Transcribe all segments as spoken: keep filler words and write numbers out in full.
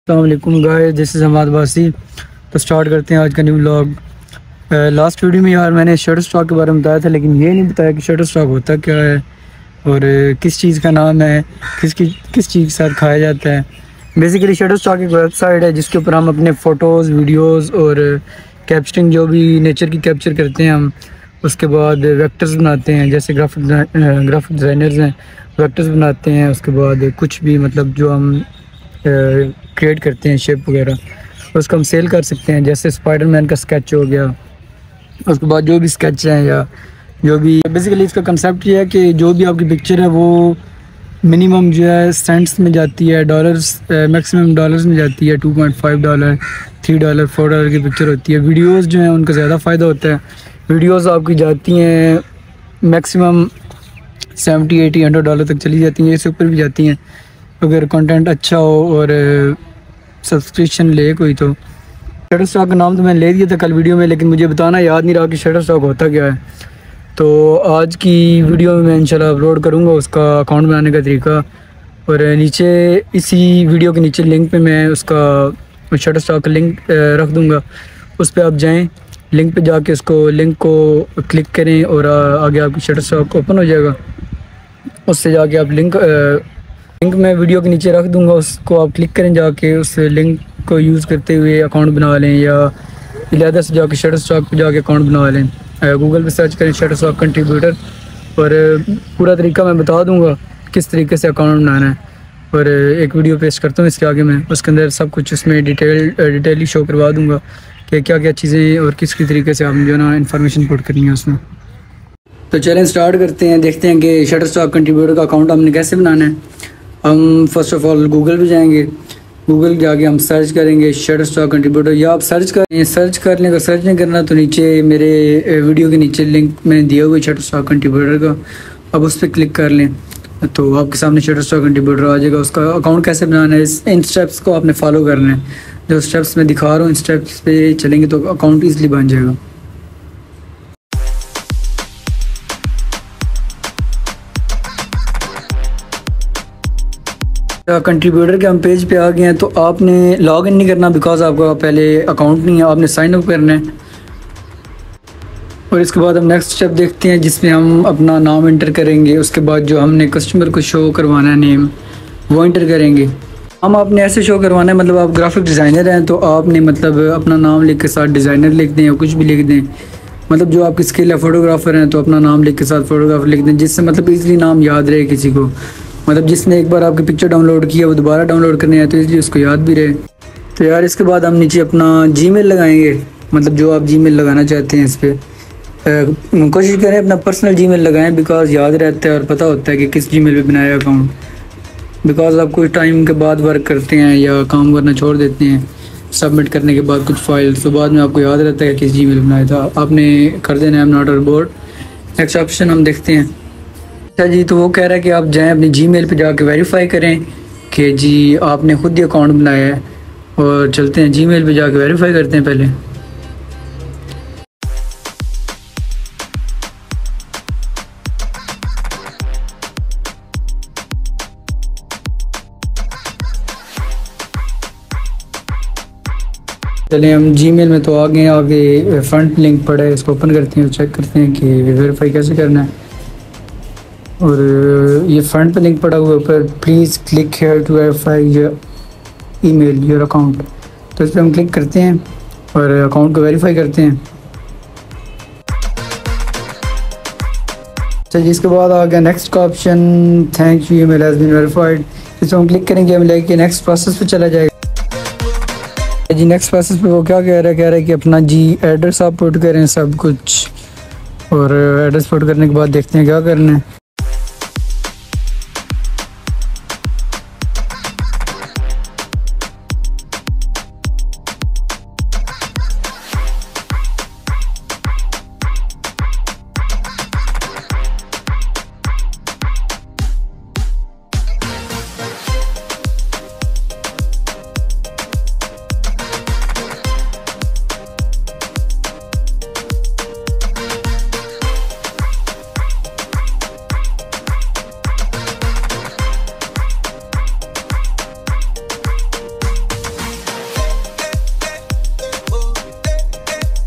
अस्सलाम वालेकुम guys, this is Hammad बासी। तो स्टार्ट करते हैं आज का न्यू व्लॉग। लास्ट वीडियो में यार मैंने शटर स्टॉक के बारे में बताया था, लेकिन ये नहीं बताया कि शटर स्टॉक होता क्या है और uh, किस चीज़ का नाम है, किस की किस चीज़ के साथ खाया जाता है। बेसिकली शटर स्टॉक एक वेबसाइट है जिसके ऊपर हम अपने फ़ोटोज़, वीडियोज़ और कैप्चरिंग जो भी नेचर की कैप्चर करते हैं हम, उसके बाद वेक्टर्स बनाते हैं। जैसे ग्राफिक ग्राफिक डिज़ाइनर्स हैं, वेक्टर्स बनाते हैं। उसके बाद कुछ भी मतलब जो हम क्रिएट करते हैं शेप वगैरह, उसको हम सेल कर सकते हैं। जैसे स्पाइडरमैन का स्केच हो गया, उसके बाद जो भी स्केच हैं या जो भी। बेसिकली इसका कंसेप्ट ये है कि जो भी आपकी पिक्चर है वो मिनिमम जो है सेंट्स में जाती है, डॉलर्स मैक्सिमम डॉलर्स में जाती है। Two point five dollar, three dollar, four dollar की पिक्चर होती है। वीडियोस जो हैं उनका ज़्यादा फ़ायदा होता है। वीडियोस आपकी जाती हैं maximum seventy eighty hundred dollar तक चली जाती हैं, इससे ऊपर भी जाती हैं अगर कंटेंट अच्छा हो और सब्सक्रिप्शन ले कोई। तो शटर स्टॉक का नाम तो मैंने ले दिया था कल वीडियो में, लेकिन मुझे बताना याद नहीं रहा कि शटर स्टॉक होता क्या है। तो आज की वीडियो में मैं इंशाल्लाह अपलोड करूँगा उसका अकाउंट बनाने का तरीका, और नीचे इसी वीडियो के नीचे लिंक पे मैं उसका शटर स्टॉक का लिंक रख दूँगा। उस पर आप जाएँ, लिंक पे जाके उसको लिंक को क्लिक करें और आगे आपकी शटर स्टॉक ओपन हो जाएगा। उससे जाके आप लिंक लिंक मैं वीडियो के नीचे रख दूंगा, उसको आप क्लिक करें, जाके उस लिंक को यूज़ करते हुए अकाउंट बना लें, या इलादा से जाके शटर स्टॉक पे जाके अकाउंट बना लें। गूगल पे सर्च करें शटर स्टॉक कंट्रीब्यूटर, और पूरा तरीका मैं बता दूंगा किस तरीके से अकाउंट बनाना है। और एक वीडियो पेस्ट करता हूँ इसके आगे मैं, उसके अंदर सब कुछ उसमें डिटेल डिटेली शो करवा दूँगा कि क्या क्या चीज़ें और किस किस तरीके से आप जो ना इन्फॉर्मेशन पुट करनी है उसमें। तो चलें स्टार्ट करते हैं, देखते हैं कि शटर स्टॉक कंट्रीब्यूटर का अकाउंट हमने कैसे बनाना है। हम फर्स्ट ऑफ़ ऑल गूगल पे जाएंगे, गूगल जाके हम सर्च करेंगे शटर स्टॉक कंट्रीब्यूटर, या आप सर्च करें सर्च करने का सर्च नहीं करना तो नीचे मेरे वीडियो के नीचे लिंक मैंने दिया हुआ है शटर स्टॉक कंट्रीब्यूटर का, अब उस पर क्लिक कर लें तो आपके सामने शटर स्टॉक कंट्रीब्यूटर आ जाएगा। उसका अकाउंट कैसे बनाना है, इस इन स्टेप्स को आपने फॉलो करना है। जो स्टेप्स मैं दिखा रहा हूँ इन स्टेप्स पे चलेंगे तो अकाउंट ईज़िली बन जाएगा। कंट्रीब्यूटर के हम पेज पे आ गए हैं, तो आपने लॉग इन नहीं करना बिकॉज आपका पहले अकाउंट नहीं है, आपने साइन अप करना है। और इसके बाद हम नेक्स्ट स्टेप देखते हैं जिसमें हम अपना नाम इंटर करेंगे। उसके बाद जो हमने कस्टमर को शो करवाना है नेम, वो इंटर करेंगे। हम आपने ऐसे शो करवाना है, मतलब आप ग्राफिक डिज़ाइनर हैं तो आपने मतलब अपना नाम लिख के साथ डिज़ाइनर लिख दें या कुछ भी लिख दें। मतलब जो आपकी स्किल है, फ़ोटोग्राफ़र हैं तो अपना नाम लिख के साथ फ़ोटोग्राफर लिख दें, जिससे मतलब ईज़िली नाम याद रहे किसी को। मतलब जिसने एक बार आपकी पिक्चर डाउनलोड की है वो दोबारा डाउनलोड करने आए तो इसलिए उसको याद भी रहे। तो यार इसके बाद हम नीचे अपना जीमेल लगाएंगे, मतलब जो आप जीमेल लगाना चाहते हैं इस पर कोशिश करें अपना पर्सनल जीमेल लगाएं, बिकॉज याद रहता है और पता होता है कि किस जीमेल पे बनाया अकाउंट। बिकॉज आप कुछ टाइम के बाद वर्क करते हैं या काम करना छोड़ देते हैं सबमिट करने के बाद कुछ फाइल, तो बाद में आपको याद रहता है कि किस जीमेल बनाया था, आपने कर देना है। I am not bored. Next option हम देखते हैं। अच्छा जी, तो वो कह रहा है कि आप जाएं अपनी जीमेल पे जाके वेरीफाई करें कि जी आपने खुद ही अकाउंट बनाया है, और चलते हैं जीमेल पे जाके वेरीफाई करते हैं पहले। चलिए हम जीमेल में तो आ गए, आगे फ्रंट लिंक पड़ा है, इसको ओपन करते हैं, चेक करते हैं कि वेरीफाई कैसे करना है। और ये फ्रंट पे लिंक पड़ा हुआ है ऊपर, please click here to verify your email your account. तो इस पर हम क्लिक करते हैं और अकाउंट को वेरीफाई करते हैं। अच्छा जी, इसके बाद आ गया नेक्स्ट का option, thank you email has been verified. इस पर हम क्लिक करेंगे, हम लेके नेक्स्ट प्रोसेस पे चला जाएगा। जी नेक्स्ट प्रोसेस पे वो क्या कह रहा है, कह रहा है कि अपना जी एड्रेस आप पुट करें सब कुछ, और एड्रेस पुट करने के बाद देखते हैं क्या करना है।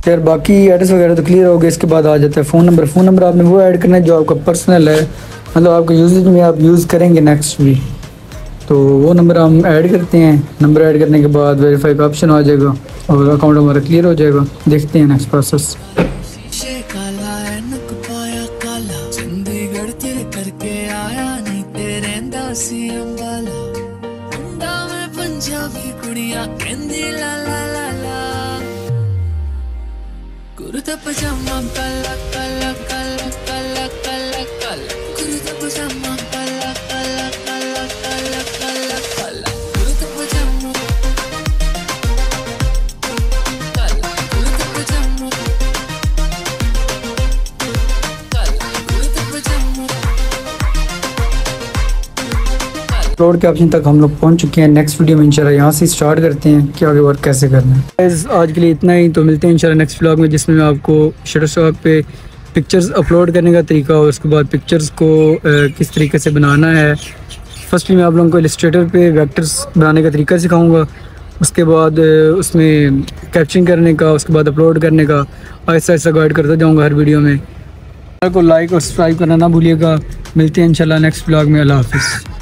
यार बाकी एड्रेस वगैरह तो क्लियर हो गया। इसके बाद आ जाता है फ़ोन नंबर। फ़ोन नंबर आपने वो ऐड करना है जो आपका पर्सनल है, मतलब आपके यूजेज में आप यूज़ करेंगे नेक्स्ट वीक, तो वो नंबर हम ऐड करते हैं। नंबर ऐड करने के बाद वेरीफाई का ऑप्शन आ जाएगा और अकाउंट हमारा क्लियर हो जाएगा। देखते हैं नेक्स्ट प्रोसेस। कुर्ता पजामा काला काला काला काला काला काला कुर्ता पजामा काला काला काला काला काला काला कुर्ता पजामा काला कुर्ता पजामा काला कुर्ता पजामा। अपलोड के ऑप्शन तक हम लोग पहुंच चुके हैं। नेक्स्ट वीडियो में इंशाल्लाह यहाँ से स्टार्ट करते हैं कि आगे वर्क कैसे करना है। Guys, आज के लिए इतना ही, तो मिलते हैं इंशाल्लाह नेक्स्ट व्लॉग में, जिसमें मैं आपको शटरस्टॉक पे पिक्चर्स अपलोड करने का तरीका और उसके बाद पिक्चर्स को आ, किस तरीके से बनाना है। फर्स्टली मैं आप लोगों को इलस्ट्रेटर पे वेक्टर्स बनाने का तरीका सिखाऊँगा, उसके बाद उसमें कैप्चरिंग करने का, उसके बाद अपलोड करने का ऐसा ऐसा गाइड करता जाऊँगा हर वीडियो में। को लाइक और सब्सक्राइब करना ना भूलिएगा। मिलते हैं इंशाल्लाह नेक्स्ट व्लॉग में। अल्लाह हाफिज़।